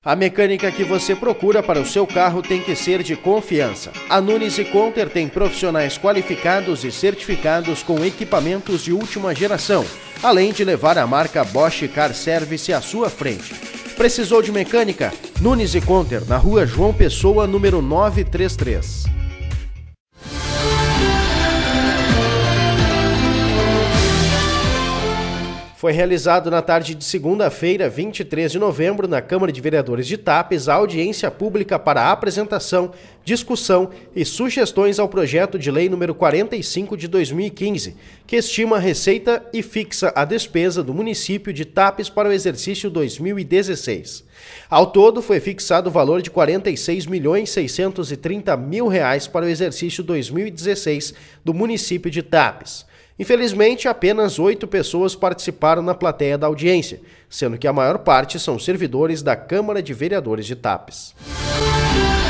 A mecânica que você procura para o seu carro tem que ser de confiança. A Nunes e Conter tem profissionais qualificados e certificados com equipamentos de última geração, além de levar a marca Bosch Car Service à sua frente. Precisou de mecânica? Nunes e Conter, na rua João Pessoa, número 933. Foi realizado na tarde de segunda-feira, 23 de novembro, na Câmara de Vereadores de Tapes, a audiência pública para a apresentação, discussão e sugestões ao projeto de lei número 45 de 2015, que estima a receita e fixa a despesa do município de Tapes para o exercício 2016. Ao todo, foi fixado o valor de R$ 46.630.000 para o exercício 2016 do município de Tapes. Infelizmente, apenas 8 pessoas participaram na plateia da audiência, sendo que a maior parte são servidores da Câmara de Vereadores de Tapes.